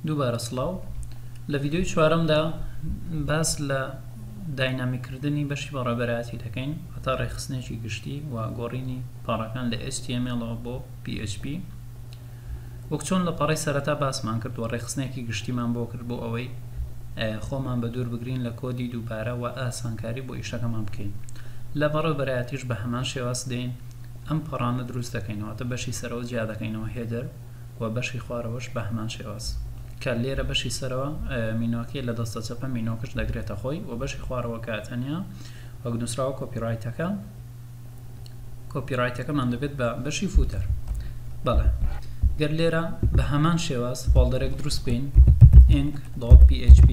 دووبارە سڵاو لە ڤیدیۆی چوارەمدا باس لە داینامیکردنی بەشی بەڕێوەبەرایەتی دەکەین هەتا ڕێخستنێکی گشتی و گۆڕینی پاڕەکان لە HTML بۆ PHP وەک چۆن لە پەڕەی سەرەتا باسمان کرد و ڕێخستنێکی گشتیمان بۆ کرد بۆ ئەوەی خۆمان بە دوور بگرین لە کۆدی دووبارە و ئاسانکاری بۆ ئیشەکەمان بکەین لە بەڕێوەبەرایەتیش بە هەمان شێواز دێین ئەم پەڕانە دروست دەکەینەوەتە بەشی سەرەوە جیا دەکەینەوە هێدەر و بەشی خوارەوەش بە هەمان شێواز کە لێرە بەشی سەرەوە مینۆکی لە دەستە چەپە مینۆکش دەگرێتە خۆی و بەشی خوارەوە کاتەنیا وەک نووسراوە کۆپیڕایتەکەمان دەبێت بە بەشی فوتەر بەڵێ گەر لێرە بە هەمان شێواز فۆڵدەرێک دروست بکەین ink.php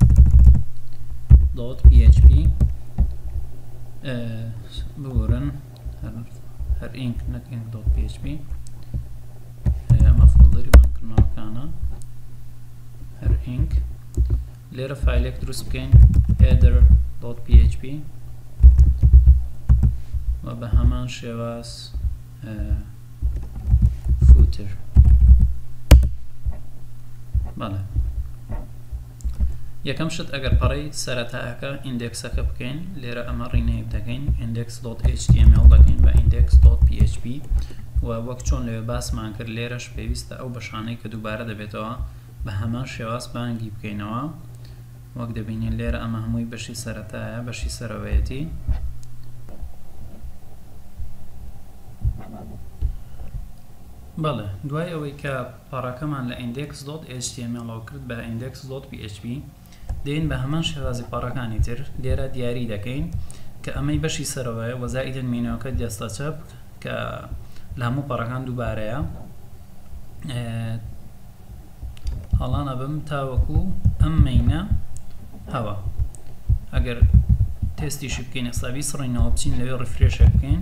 ببورن هەر ink نەک ink.php ئەمە فۆڵدەری بانکردنەوەکانە هەر ink لێرە فایلێک دروست بکەین header.php و بە هەمان شێواز footer بەڵێ یەکەم شت ئەگەر پەڕەی سەرەتایەکە ئیندێکسەکە بکەین لێرە ئەمە ڕینەیە دەکەین index.html دەکەین بە index.php و وەک چۆن لێوێ باسمان کرد لێرەش پێویستە ئەو بەشانەی کە دووبارە دەبێتەوە بە هەمان شێواز بانگی بکەینەوە وەک دەبینین لێرە ئەمە هەمووی بەشی سەرەتایە بەشی سەرەوەیەتی بەڵێ دوای ئەوەی کە پەڕەکەمان لە index.html کرد بە index.php دێین بە هەمان شێوازی پەڕەکانی تر لێرە دیاری دەکەین کە ئەمەی بەشی سەرەوەیە وەزائیدن مینۆکە دەستە چەپ کە لە هەموو پەڕەکان دووبارەیە هەڵان ئەبم تاوەکو ئەم مەینە هەوە ئەگەر تێستیشی بکەین ئەسابی سڕینەوە بچین لەوێ ڕفرێشە بکەین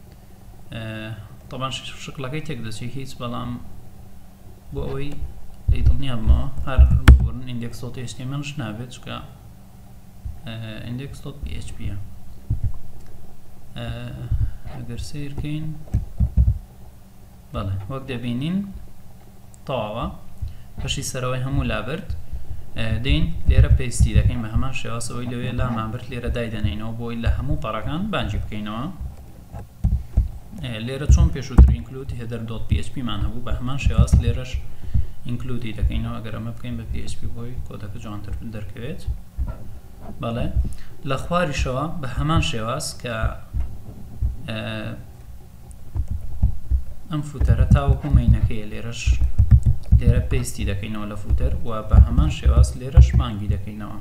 طبعا شکلەکەی تێک دەچێت هیچ بەڵام بۆ ئەوەی دڵنیا بمەوە هەر ببورن index.htmlش نابێت چکە index.php ئەگەر سیرکەین بەڵێ وەک دەبینین تەواوە بەشی سەرەوەی هەموو لابرد دێین لێرە پێستی دەکەین بە هەمان شێوازەوەی لەوێ لامان برد لێرە دایدەنینەوە بۆی لە هەموو پەڕەکان بانگی بکەینەوە لێرە چۆن پێشووتر include header.php مان هەبوو بە هەمان شێواز لێرەش include دەکەینەوە ئەگەر ئەمە بکەین بە PHP بۆی کۆدەکە جوانتر دەرکەوێت بەڵێ لە خواریشەوە بە هەمان شێواز کە ئەم فوتەرە تاوەکو مەینەکەیە لێرەش لێرە پێستی دەکەینەوە لە فوتەر و بە هەمان شێواز لێرەش بانگی دەکەینەوە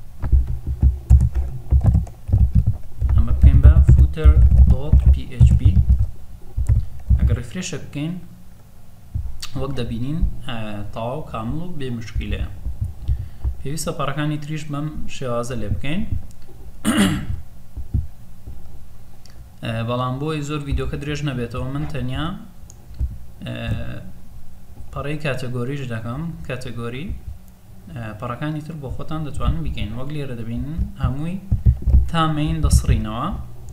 ئەمە بکەین بە footer.php ئەگەر ریفرێشە بکەین وەک دەبینین تەواو کامل و بێ مشکیلەیە پێویستە پەڕەکانی تریش بەم شێوازە لێ بکەین بەڵام بۆی زۆر ڤیدیۆکە درێژ نەبێتەوە من تەنیا پەڕەی کاتەگۆریش دەکەم کاتەگۆری پەڕەکانی تر بۆ خۆتان دەتوانن بیکەین وەک لێرە دەبینن هەمووی تا مەین دەسڕینەوە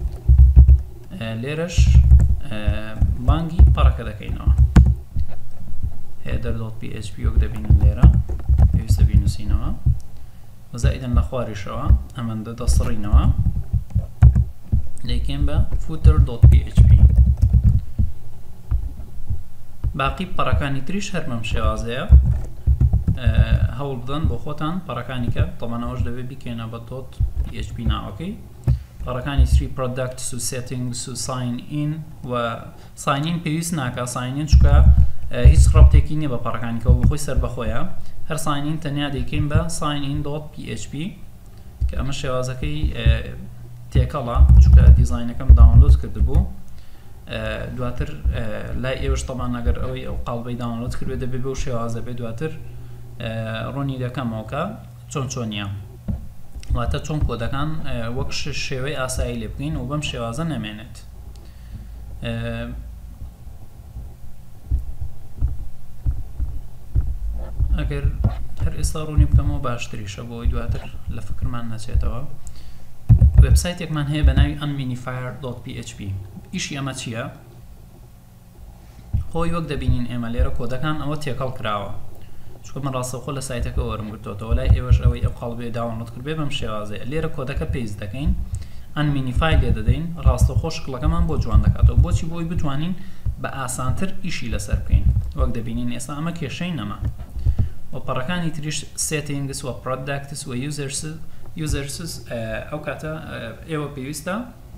لێرەش بانگی پەڕەکە دەکەینەوە header.php وەک دەبینن لێرە پێویستە بینوسینەوە وەزائیدن لە خواریشەوە ئەمەندە دەسڕینەوە لێکێن بە footer.php باقی پەڕەکانی تریش هەرمەم شێوازەیە هەوڵ بدەن بۆ خۆتان پەڕەکانی کە تەمەنەوەش دەبێت بیکەینە بە .php ناوەکەی پەڕەکانی تری products و settings و sign in و sign in پێویست ناکە sign in چکە هیچ ڕەبتێکی نییە بە پەڕەکانیکەوە بۆ خۆی سەر بەخۆیە هەر sign in تەنیا دەیکەین بە sign in.php کە ئەمە شێوازەکەی تێکەڵە چکە دیزاینەکەم داونلۆد کردبوو دواتر لای ئێوەش تەمان ئەگەر ئەوەی ئەو قاڵبەی داونلۆد کردوێ دەبێت بەو شێوازە بێت دواتر ڕوونی دەکەمەوەکە چۆنیە واتە چۆن کۆدەکان وەک شێوەی ئاسایی لێ بکەین و بەم شێوازە نەمێنێت ئەگەر هەر ئێستا ڕوونی بکەمەوە باشتریشە بۆی دواتر لە فکرمان نەچێتەوە وێبسایتێکمان هەیە بە ناوی unminifier.php ئیشی ئەمە چییە؟ خۆی وەک دەبینین ئێمە لێرە کۆدەکان ئەوە تێکەڵ کراوە چکە من ڕاستەوخۆ لە سایتەکە وەرم گرتوتەوە لای ئێوەش ئەوەی ئەو قەڵبێ داونلۆد کردبێ بەم شێوازەیە لێرە کۆدەکە پێیز دەکەین ئەن مینیفای لێ دەدەین ڕاستەوخۆ شکڵەکەمان بۆ جوان دەکاتەوە بۆچی بۆی بتوانین بە ئاسانتر ئیشی للەسەر بکەین وەک دەبینین ئێستا ئەمە کێشەی نەما و پەڕەکانی تریش سێتینگس و پرۆداکتس و یوزەرسز ئەو کاتە ئێوە پێویستە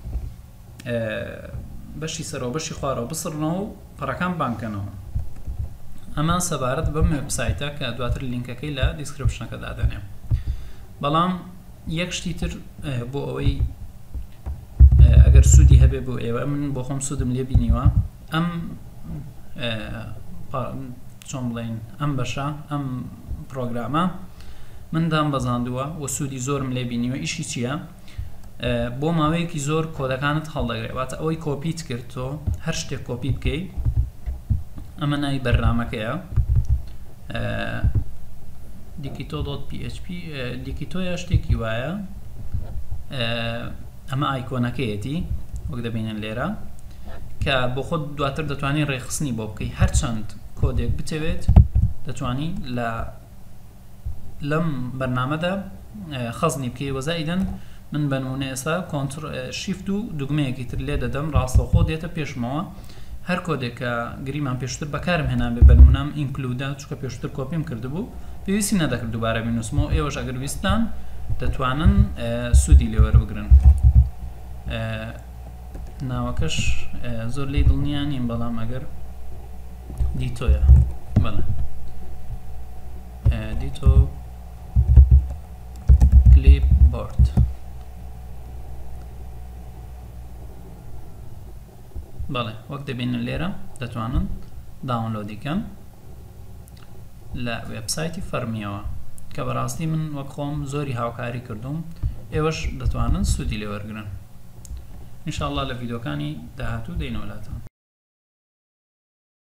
بەشی سەرەوە بەشی خوارەوە بسڕنەوە و پەڕەکان بانکەنەوە ئەمان سەبارەت بەم وێبسایتە کە دواتر لینکەکەی لە دیسکریپشنەکە دادەنێم بەڵام یەک شتی تر بۆ ئەوەی ئەگەر سوودی هەبێ بۆ ئێوە من بۆ خۆم سوودم لێ بینیوە ئەم چۆن بڵێن ئەم بەشە ئەم پرۆگرامە من دام بەزاندووە و سوودی زۆرم لێ بینیوە ئیشی چییە بۆ ماوەیەکی زۆر کۆدەکانت هەڵدەگرێت واتە ئەوەی کۆپیت کرد تۆ هەر شتێک کۆپی بکەیت ئەمە ناوی بەرنامەکەیە دیکیتۆ.php دیکیتۆیە شتێکی وایە ئەمە ئایکۆنەکەیەتی وەک دەبینن لێرە کە بۆ خۆت دواتر دەتوانین ڕێخستنی بۆ بکەیت هەرچەند کۆدێک بتەوێت دەتوانی لەم بەرنامەدا خەزنی بکەی وەزائیدەن من بەنمونە ئێستا شیفت و دوگمەیەکی تر لێ دەدەم ڕاستەوخۆ دێتە پێشمەوە هەر کۆدێک کە گریمان پێشتر بەکارم هێنان بێ بەنمونەم ئینکلودە چکە پێشتر کۆپیم کردبوو پێویستی نەدەکرد دووبارە بینوسمەوە ئێوەش ئەگەر ویستان دەتوانن سوودی لێوەربگرن ناوەکەش زۆر لێی دڵنیان نیم بەڵام ئەگەر دیتۆیە بەڵێ دیتۆ کلیپبۆرد بەڵێ وەک دەبینن لێرە دەتوانن داونلۆدیکەن لە وێبسایتی فەرمیەوە کە بەڕاستی من وەک خۆم زۆری هاوکاری کردوم ئێوەش دەتوانن سوودی لێوەرگرن ئینشاءالله لە ڤیدۆکانی داهاتوو دەینەوەلاتەوە